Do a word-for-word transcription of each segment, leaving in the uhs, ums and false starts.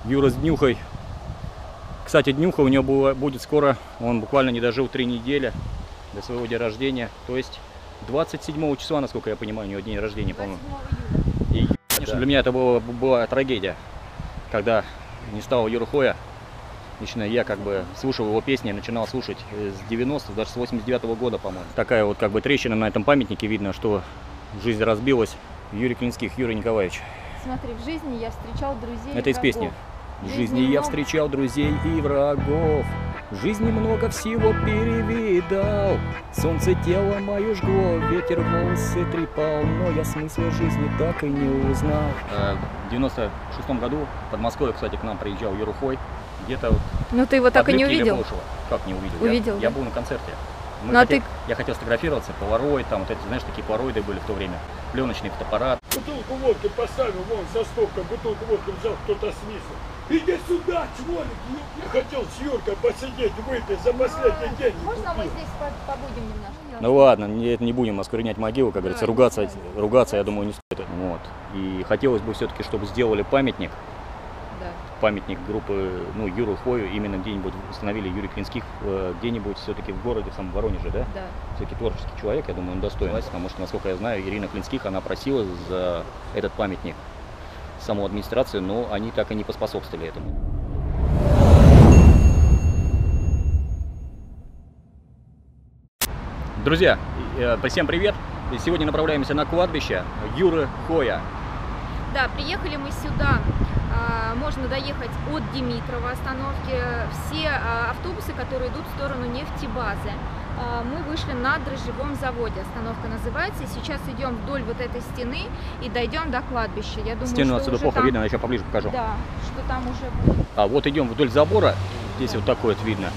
Юра с Днюхой. Кстати, Днюха у него было, будет скоро, он буквально не дожил три недели до своего дня рождения. То есть двадцать седьмого числа, насколько я понимаю, у него день рождения, по-моему. И, конечно, да. Для меня это было, была трагедия, когда не стало Юры Хоя. Лично я как бы слушал его песни, начинал слушать с девяностых, даже с восемьдесят девятого года, по-моему. Такая вот как бы трещина на этом памятнике, видно, что жизнь разбилась. Юрий Клинских, Юрий Николаевич. Смотри, в жизни я встречал друзей и Это из врагов. песни. В жизни я встречал друзей и врагов, в жизни много всего перевидал. Солнце тело мое жгло, ветер волосы трепал, но я смысла жизни так и не узнал. В девяносто шестом году в Подмосковье, кстати, к нам приезжал Юра Хой. Где-то. Ну ты его так и не увидел? Как не увидел? Увидел. Я, да? я был на концерте. Мы ну, хотел, а ты... Я хотел сфотографироваться, полароид, там вот эти, знаешь, такие полароиды были в то время. Пленочный фотоаппарат. Бутылку водки поставил, вон со стопкой, бутылку водки взял, кто-то снизу. Иди сюда, чмолик! Я хотел с Юркой посидеть, выпить за последний день. Можно мы здесь побудем немножко? Ну ладно, не, не будем осквернять могилу, как говорится, ругаться, ругаться, я думаю, не стоит. Вот. И хотелось бы все-таки, чтобы сделали памятник. Да. Памятник группы, ну, Юру Хою, именно где-нибудь установили Юрий Клинских, где-нибудь все-таки в городе, в самом Воронеже, да? Да. Все-таки творческий человек, я думаю, он достоин. Потому что, насколько я знаю, Ирина Клинских, она просила за этот памятник саму администрацию, но они так и не поспособствовали этому. Друзья, всем привет! Сегодня направляемся на кладбище Юры Хоя. Да, приехали мы сюда. Можно доехать от Димитрова остановки. Все автобусы, которые идут в сторону нефтебазы. Мы вышли на дрожжевом заводе, остановка называется. Сейчас идем вдоль вот этой стены и дойдем до кладбища. Я думаю, Стену что отсюда плохо там... видно, я еще поближе покажу. Да, что там уже будет. А вот идем вдоль забора, здесь вот такое вот видно.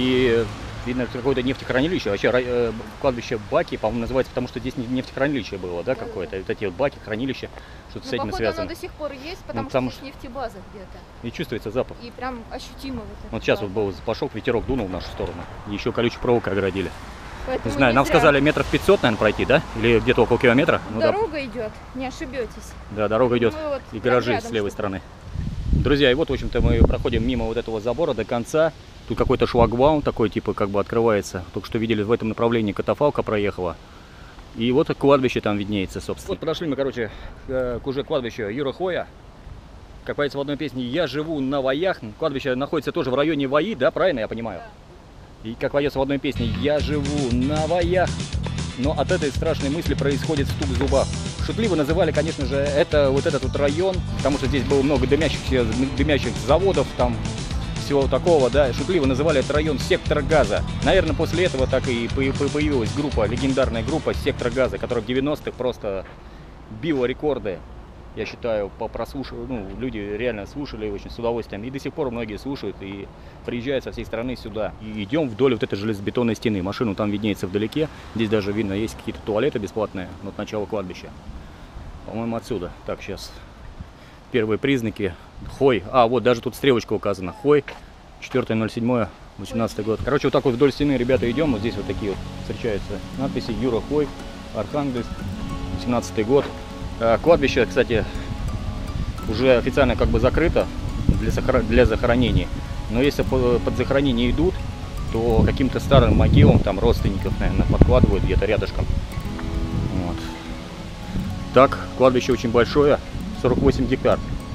И видно какое-то нефтехранилище. Вообще э, кладбище Баки, по-моему, называется, потому что здесь нефтехранилище было, да, какое-то. Вот эти вот Баки, хранилища, что-то с этим походу, связано. Оно до сих пор есть, потому, ну, потому что здесь нефтебаза где-то. И чувствуется запах. И прям ощутимо вот это. Вот сейчас вот был пошел, ветерок дунул в нашу сторону. И еще колючей проволокой оградили. Поэтому не знаю, нам зря. сказали метров пятьсот, наверное, пройти, да? Или где-то около километра. Ну, дорога да. идет, не ошибетесь. Да, дорога идет. Вот И гаражи рядом, с левой что-то. стороны. Друзья, и вот, в общем-то, мы проходим мимо вот этого забора до конца. Тут какой-то шлагбаум такой, типа, как бы открывается. Только что видели, в этом направлении катафалка проехала. И вот кладбище там виднеется, собственно. Вот подошли мы, короче, к уже кладбищу Юры Хоя. Как поется в одной песне, я живу на Ваях. Кладбище находится тоже в районе Ваи, да, правильно я понимаю? И как поется в одной песне, я живу на Ваях. Но от этой страшной мысли происходит стук в зубах. Шутливо называли, конечно же, это вот этот вот район, потому что здесь было много дымящихся, дымящих заводов, там всего такого, да. Шутливо называли этот район «Сектор газа». Наверное, после этого так и появилась группа, легендарная группа «Сектор газа», которая в девяностых просто била рекорды. Я считаю, по прослушиванию, ну, люди реально слушали очень с удовольствием. И до сих пор многие слушают и приезжают со всей страны сюда. И идем вдоль вот этой железобетонной стены. Машину там виднеется вдалеке. Здесь даже видно, есть какие-то туалеты бесплатные. Вот начало кладбища. По-моему, отсюда. Так, сейчас. Первые признаки. Хой. А, вот даже тут стрелочка указана. Хой. четвёртое ноль седьмое восемнадцатый год. Короче, вот так вот вдоль стены, ребята, идем. Вот здесь вот такие вот встречаются надписи. Юра Хой. Архангельск. семнадцатый год. Кладбище, кстати, уже официально как бы закрыто для, захор... для захоронений. Но если под захоронение идут, то каким-то старым могилам там родственников, наверное, подкладывают где-то рядышком. Вот. Так, кладбище очень большое, сорок восемь гектар.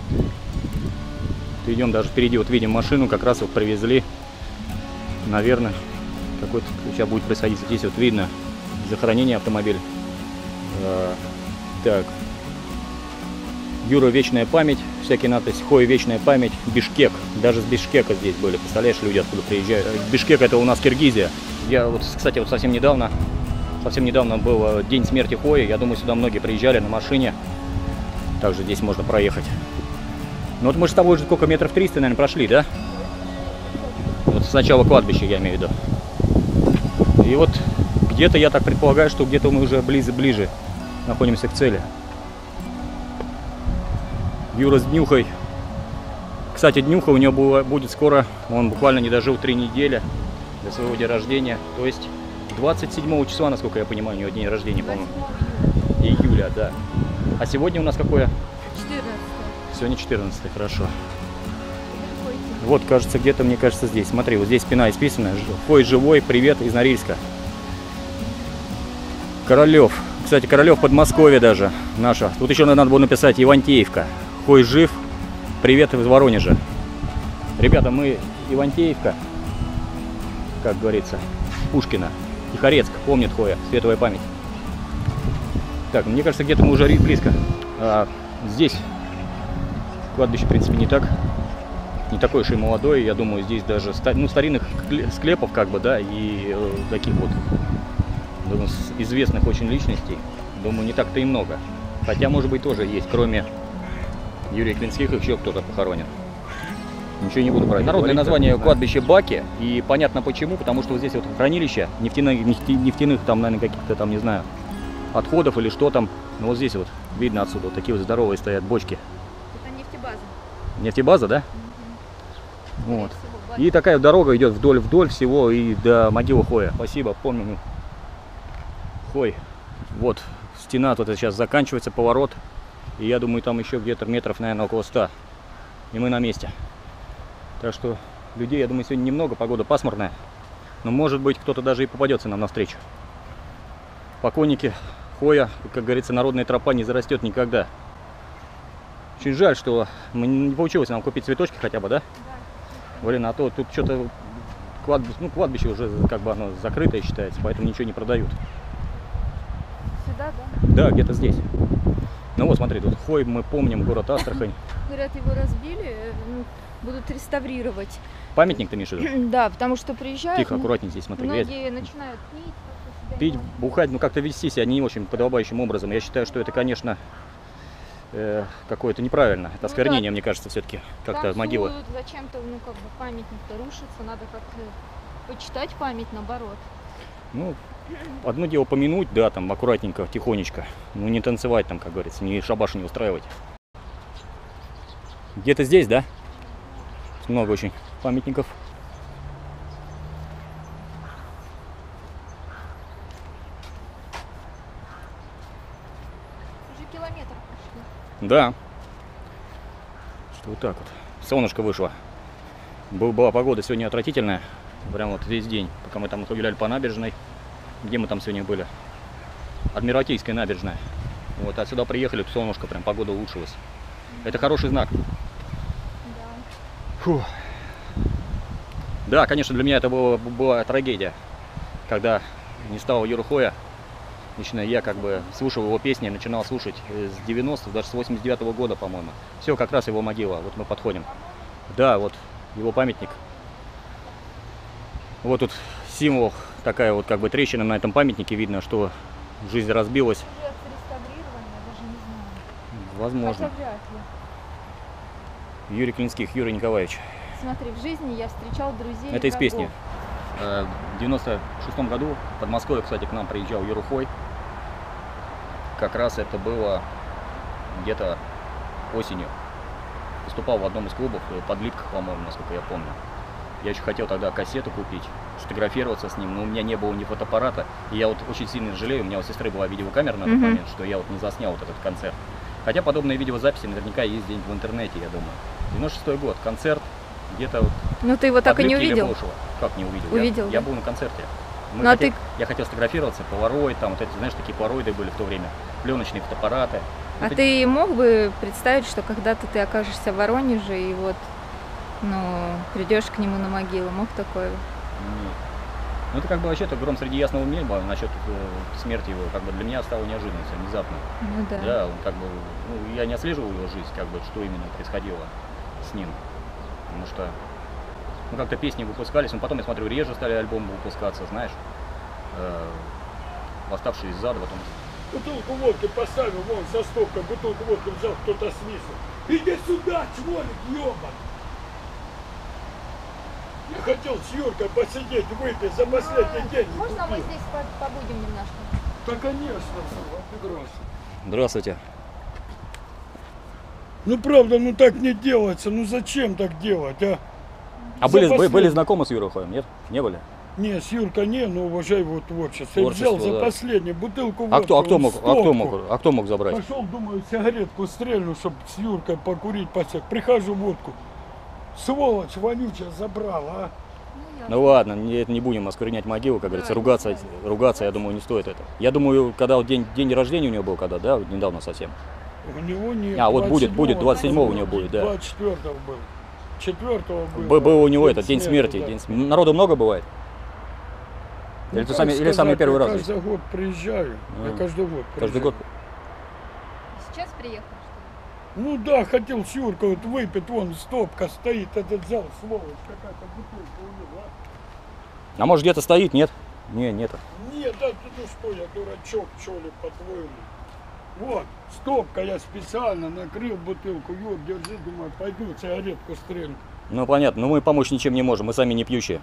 Идем даже впереди, вот видим машину, как раз вот привезли. Наверное, какой-то сейчас будет происходить. Здесь вот видно захоронение автомобиля. Так. Юра, вечная память, всякие надписи, Хой, вечная память, Бишкек, даже с Бишкека здесь были, представляешь, люди откуда приезжают. Бишкек — это у нас Киргизия. Я вот, кстати, вот совсем недавно, совсем недавно был день смерти Хоя, я думаю, сюда многие приезжали на машине, также здесь можно проехать. Ну вот мы же с тобой уже сколько, метров триста, наверное, прошли, да? Вот с начала кладбища, я имею в виду. И вот где-то, я так предполагаю, что где-то мы уже ближе-ближе находимся к цели. Юра с Днюхой. Кстати, Днюха у него было, будет скоро, он буквально не дожил три недели до своего дня рождения. То есть двадцать седьмого числа, насколько я понимаю, у него день рождения, по-моему. Июля, да. А сегодня у нас какое? четырнадцатое. Сегодня четырнадцатое, хорошо. Вот, кажется, где-то, мне кажется, здесь. Смотри, вот здесь спина исписана. Хой живой, привет из Норильска. Королев. Кстати, Королев, Подмосковье даже наша. Тут еще надо было написать Ивантеевка. Хой жив, привет из Воронежа. Ребята, мы Ивантеевка, как говорится, Пушкина. Тихорецк, помнит Хоя, светлая память. Так, мне кажется, где-то мы уже близко. А, здесь кладбище, в принципе, не так, не такой уж и молодой. Я думаю, здесь даже ну, старинных склепов, как бы, да, и э, таких вот, думаю, известных очень личностей, думаю, не так-то и много. Хотя, может быть, тоже есть, кроме Юрия Клинских, еще кто-то похоронен. Ничего не буду брать. Народное название кладбище Баки, и понятно почему, потому что вот здесь вот хранилище нефтяных, нефтяных там, наверное, каких-то там, не знаю, отходов или что там. Но вот здесь вот видно отсюда, вот такие вот здоровые стоят бочки. Это нефтебаза. Нефтебаза, да? Угу. Вот. И такая дорога идет вдоль-вдоль всего и до могилы Хоя. Спасибо, помню. Хой. Вот стена тут сейчас заканчивается, поворот. И я думаю, там еще где-то метров, наверное, около ста. И мы на месте. Так что людей, я думаю, сегодня немного, погода пасмурная. Но может быть кто-то даже и попадется нам навстречу. Покойники Хоя, как говорится, народная тропа не зарастет никогда. Очень жаль, что не получилось нам купить цветочки хотя бы, да? Да. Блин, а то тут что-то кладбище, ну, кладбище уже как бы оно закрытое считается, поэтому ничего не продают. Сюда, да? Да, где-то здесь. Ну вот, смотри, тут Хой, мы помним, город Астрахань. Говорят, его разбили, будут реставрировать. Памятник ты имеешь в виду? Да, потому что приезжают. Тихо, аккуратнее здесь, смотри. Многие начинают пить. Пить, бухать, ну как-то вести себя не очень подобающим образом. Я считаю, что это, конечно, э, какое-то неправильно. Это осквернение, ну, да, мне кажется, все-таки как-то могила. Зачем-то, ну как бы памятник-то рушится, надо как-то почитать память наоборот. Ну, одно дело помянуть, да, там аккуратненько, тихонечко. Ну не танцевать там, как говорится, не шабаши не устраивать. Где-то здесь, да? Много очень памятников. Уже километр пошли. Да. Что вот так вот. Солнышко вышло. Была погода сегодня отвратительная. Прям вот весь день, пока мы там гуляли по набережной. Где мы там сегодня были? Адмиралтейская набережная. Вот отсюда приехали, солнышко, прям погода улучшилась. Это хороший знак. Да. Фу. Да, конечно, для меня это было, была трагедия, когда не стало Юры Хоя. Лично я как бы слушал его песни, начинал слушать с девяностых, даже с восемьдесят девятого года, по-моему. Все, как раз его могила. Вот мы подходим. Да, вот его памятник. Вот тут символ, такая вот как бы трещина на этом памятнике. Видно, что жизнь разбилась. Возможно. Юрий Клинских, Юрий Николаевич. Смотри, в жизни я встречал друзей. Это из песни. В девяносто шестом году в Подмосковье, кстати, к нам приезжал Юра Хой. Как раз это было где-то осенью. Выступал в одном из клубов, Подлитках, по-моему, насколько я помню. Я еще хотел тогда кассету купить, сфотографироваться с ним, но у меня не было ни фотоаппарата. И я вот очень сильно жалею, у меня у сестры была видеокамера на тот Mm-hmm. момент, что я вот не заснял вот этот концерт. Хотя подобные видеозаписи наверняка есть где-нибудь в интернете, я думаю. девяносто шестой год, концерт, где-то вот... Ну ты его так и не увидел? Как не увидел? Увидел, Я, да? я был на концерте. Мы Ну, а хотел, ты... Я хотел сфотографироваться, полароид, там вот эти, знаешь, такие полароиды были в то время, пленочные фотоаппараты. А это... ты мог бы представить, что когда-то ты окажешься в Воронеже и вот, ну, придешь к нему на могилу? Мог такое? Нет. Ну это как бы вообще-то гром среди ясного неба насчет э, смерти его, как бы для меня стало неожиданностью, внезапно. Ну да. Да, он как бы, ну, я не отслеживал его жизнь, как бы, что именно происходило с ним. Потому что, ну, как-то песни выпускались, но потом, я смотрю, реже стали альбомы выпускаться, знаешь. Э, восставшие из ада, потом... Бутылку водки поставил, вон, со стопкой, бутылку водки взял, кто-то снизу. Иди сюда, чмолик, ёбан! Я хотел с Юркой посидеть, выпить за последний день. Можно мы здесь побудем немножко? Да, конечно, прекрасно. Здравствуйте. Ну правда, ну так не делается, ну зачем так делать, а? А были, послед... были знакомы с Юрой Хоем, нет? Не были? Не, с Юркой не, но уважай его творчество. Я взял за да. последний бутылку водки. А кто, а, кто мог, а, кто мог, а кто мог забрать? Пошел, думаю, сигаретку стрельну, чтобы с Юркой покурить, посек. Прихожу, водку. Сволочь вонючая забрала, а? Ну ладно, не, это не будем осквернять могилу, как говорится, ругаться, ругаться, я думаю, не стоит это. Я думаю, когда вот день, день рождения у него был, когда, да, недавно совсем. У него нет. А, вот будет, будет, двадцать седьмого у него будет, да. двадцать четвёртого был. четвёртого был. Был, был у него этот день смерти. смерти. Да. День смерти. Народу много бывает? Ну, или, ты сами, или сами первый я раз? каждый год приезжаю. А, Я каждый год приезжаю. Каждый год? Сейчас приехал, что Ну да, хотел с Юркой вот выпить, вон стопка стоит, этот зал, сволочь, какая-то бутылка у него, а? А может где-то стоит, нет? Не, нет. Нет, да ты ну что, я дурачок, что ли, по-твоему? Вот, стопка, я специально накрыл бутылку, Юр, держи, думаю, пойду сигаретку стрельну. Ну понятно, но мы помочь ничем не можем, мы сами не пьющие.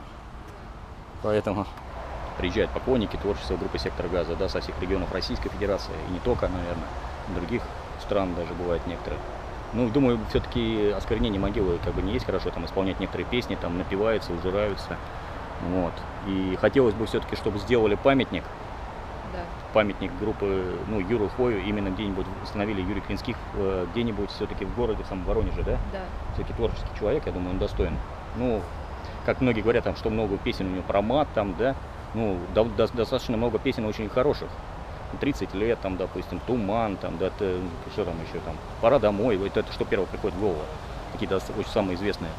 Поэтому приезжают поклонники творчества группы «Сектор газа», да, со всех регионов Российской Федерации, и не только, наверное, других стран даже бывают некоторые. Ну, думаю, все-таки осквернение могилы как бы не есть хорошо, там исполнять некоторые песни, там напиваются, ужираются. Вот. И хотелось бы все-таки, чтобы сделали памятник, да. памятник группы, ну, Юру Хою, именно где-нибудь установили Юрий Клинских, э, где-нибудь все-таки в городе, в самом Воронеже, да? Да. Все-таки творческий человек, я думаю, он достоин. Ну, как многие говорят, там, что много песен у него про мат, там, да, ну, до, до, достаточно много песен очень хороших. тридцать лет, там, допустим, «Туман», там, да, ты, что там еще, там, «Пора домой», вот это что первое приходит в голову, какие-то очень самые известные.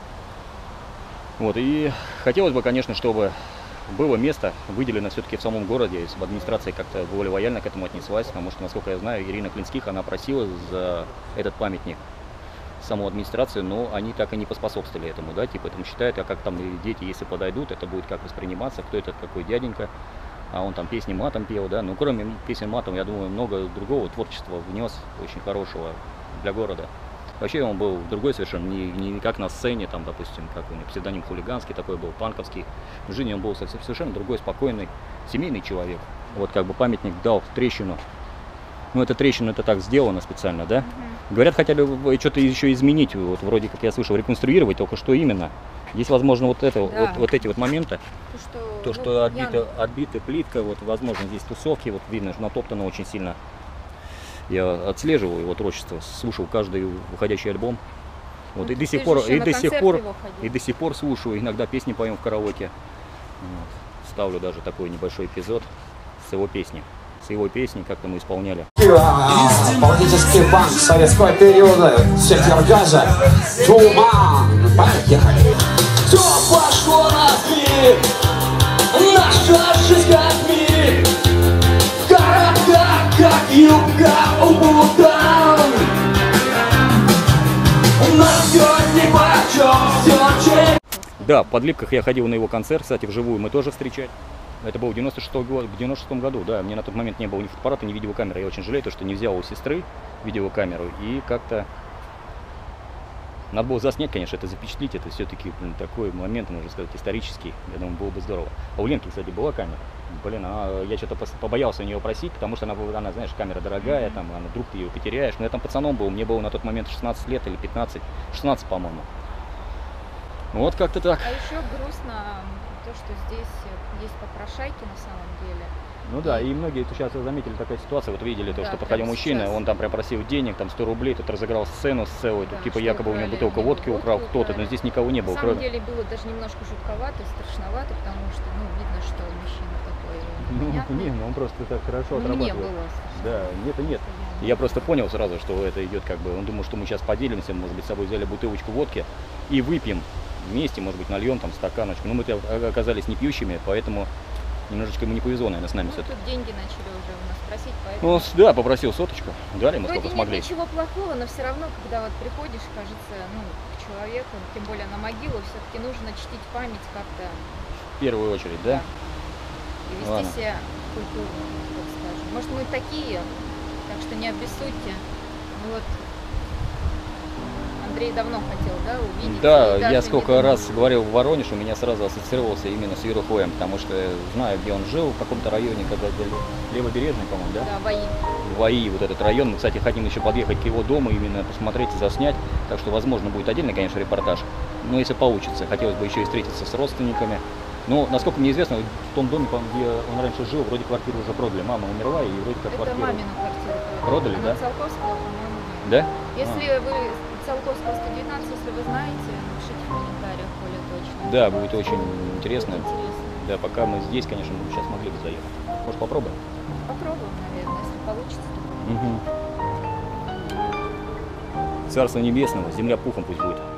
Вот, и хотелось бы, конечно, чтобы было место выделено все-таки в самом городе, чтобы администрация как-то более лояльно к этому отнеслась, потому что, насколько я знаю, Ирина Клинских, она просила за этот памятник саму администрацию, но они так и не поспособствовали этому, да, типа, этому считают, а как там дети, если подойдут, это будет как восприниматься, кто этот, какой дяденька, а он там песни матом пел, да, ну, кроме песен матом, я думаю, много другого творчества внес очень хорошего для города. Вообще он был другой совершенно, не, не как на сцене, там, допустим, как у него псевдоним хулиганский такой был, панковский. В жизни он был совершенно другой, спокойный, семейный человек. Вот как бы памятник дал трещину. Ну, эта трещина, это так сделано специально, да? Угу. Говорят, хотели что-то еще изменить, вот вроде как я слышал, реконструировать, только что именно. Есть, возможно, вот это, да. вот, вот эти вот моменты. То, что, то, ну, что отбита, я... отбита плитка, вот, возможно, здесь тусовки, вот видно, что натоптано очень сильно. Я отслеживал его творчество, слушал каждый выходящий альбом. Вот, ну, и, до сих пор, и, до сих пор, и до сих пор слушаю, иногда песни поем в караоке. Вот. Ставлю даже такой небольшой эпизод с его песни. С его песней, как-то мы исполняли. Политический банк советского периода, «Сектор газа», «Туман». Поехали! Все пошло на сбит, наша жизнь как мир. Города, как юбка у Бутан. Нас все нипочем, все. Да, в Подлипках я ходил на его концерт, кстати, вживую мы тоже встречали. Это был в девяносто шестом году, в девяносто шестом году, да, мне на тот момент не было ни фотоаппарата, ни видеокамеры. Я очень жалею, то, что не взял у сестры видеокамеру, и как-то надо было заснять, конечно, это запечатлить, это все-таки такой момент, можно сказать, исторический, я думаю, было бы здорово. А у Ленки, кстати, была камера, блин, она, я что-то побоялся у нее просить, потому что она, она, знаешь, камера дорогая, там, она, вдруг ты ее потеряешь, но я там пацаном был, мне было на тот момент шестнадцать лет или пятнадцать, шестнадцать, по-моему. Вот как-то так. А еще грустно то, что здесь есть попрошайки на самом деле. Ну да, и многие сейчас заметили такая ситуация, вот видели то, да, что подходил мужчина, он там прям просил денег, там сто рублей, тут разыграл сцену с целой, да, тут типа якобы у него бутылка водки украл кто-то, но здесь никого не было. На самом кроме... деле было даже немножко жутковато и страшновато, потому что, ну, видно, что мужчина такой непонятный. Ну, не, ну он просто так хорошо ну, отрабатывает. Мне было да, нет и нет. Я, я просто понял сразу, что это идет как бы, он думал, что мы сейчас поделимся, может быть, с собой взяли бутылочку водки и выпьем вместе, может быть, нальем там стаканочку. Но мы-то оказались не пьющими, поэтому немножечко ему не повезло, наверное, с нами. Ну, тут деньги начали уже у нас просить, поэтому... Ну, да, попросил соточку, дали мы сколько смогли. Нет ничего плохого, но все равно, когда вот приходишь, кажется, ну, к человеку, тем более на могилу, все-таки нужно чтить память как-то. В первую очередь, да? да. И вести Ладно. себя культурно, так скажем. Может, мы такие, так что не обессудьте. Ну, вот Андрей давно хотел, да, увидеть. Да, я сколько раз говорил в Воронеж, у меня сразу ассоциировался именно с Юрой Хоем, потому что знаю, где он жил, в каком-то районе, когда Левобережный, по-моему, да? Да, ВАИ. ВАИ, вот этот район. Мы, кстати, хотим еще подъехать к его дому, именно посмотреть и заснять. Так что, возможно, будет отдельный, конечно, репортаж. Но если получится, хотелось бы еще и встретиться с родственниками. Но, насколько мне известно, в том доме, где он раньше жил, вроде квартиру уже продали. Мама умерла, и вроде как Это квартиру... мамину квартиру продали. Продали, а да? Циолковского, по-моему, да? Если а. вы Циолковского сто девятнадцать, если вы знаете, напишите в комментариях. Да, будет очень интересно. Интересно. Да, пока мы здесь, конечно, мы сейчас могли бы заехать. Может, попробуем? Попробуем, наверное, если получится. Угу. Царство небесного, земля пухом пусть будет.